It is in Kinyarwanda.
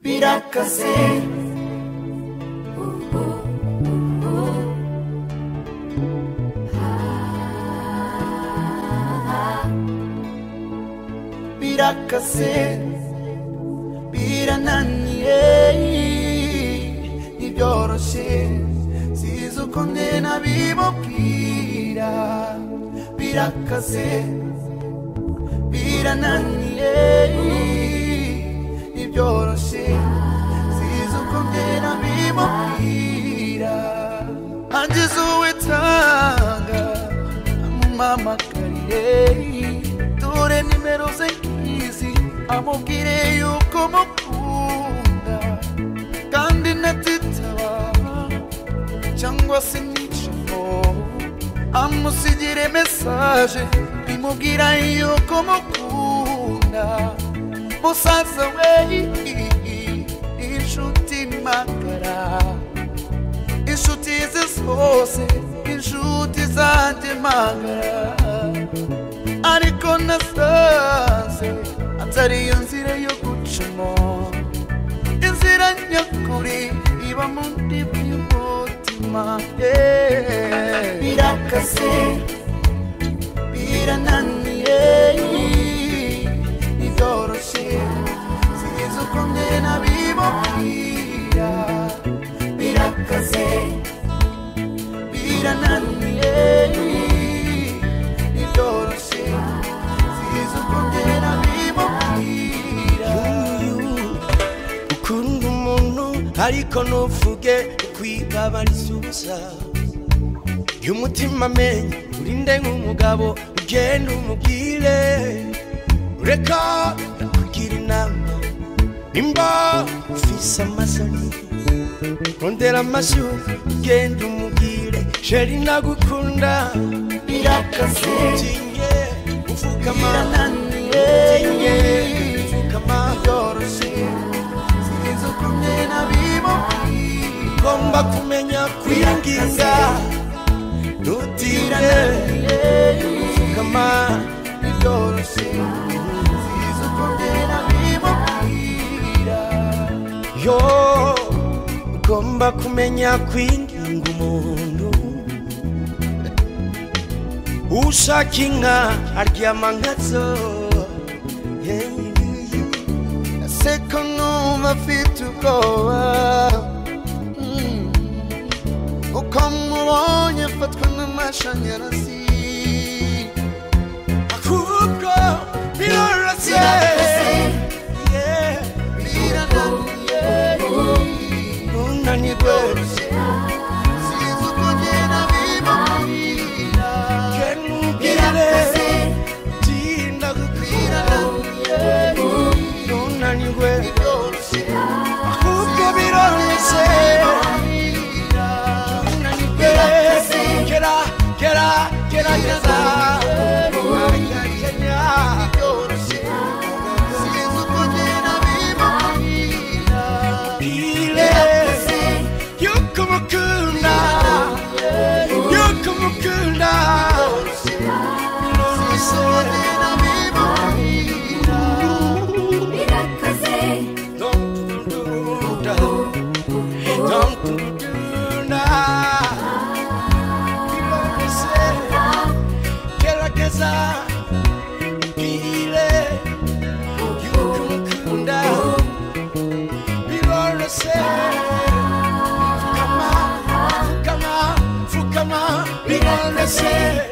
birakaze birakaze birananiye ntibyoroshye sizi uko ngena bimubwira birakaze birananiye ntibyoroshye sizi uko ngena bimubwira angize uwitanga amumamakarire dore nimero ze nkizi amubwire yuko mukunda kandi natitaba cyangwa se nicamo amusigire message bimubwira yuko mukunda musaza we inshuti magara inshuti ze zose inshuti zanjye magara ariko nasanze atari iyo nzira yo gucamo inzira nyakuri iba mu ndiba y'umutima birakaze birananiye ntibyoroshye sizi uko ngena bimubwira birakaze birananiye ntibyoroshye sizi uko ngena bimubwira ukunda umuntu ariko ntuvuge kwibabariza ubusa y'umutima amenye urinde nk'umugabo ugenda umubwire ureka ndakugira inama nimba ufise amasoni rondera amashu ugenda umubwire sheri nagukunda birakaze utinye ufukama birananiye ufukama byoroshye sizi uko ngena bimubwira ugomba kumenya kwiyinginga ntutinye ufukama byoroshye sizi uko ngena bimubwira yo ugomba kumenya kwinginga umuntu ushaka inka aryama nkazo naseko numva afite ubwoba uko mubonye afatwa n'amashanyarazi ahubwo biroroshye birananiye ntunanirwe sizi uko ngena bimubwira kenubwire tinda gukwira ntunanirwe byoroshye ahubwo biroroshye ntunanirwe gerageza byoroshye sizi uko ngena bimubwira yuko mukunda sizi uko ngena bimubwira birakaze gerageza bwire yuko mukunda biroroshye fukama biroroshye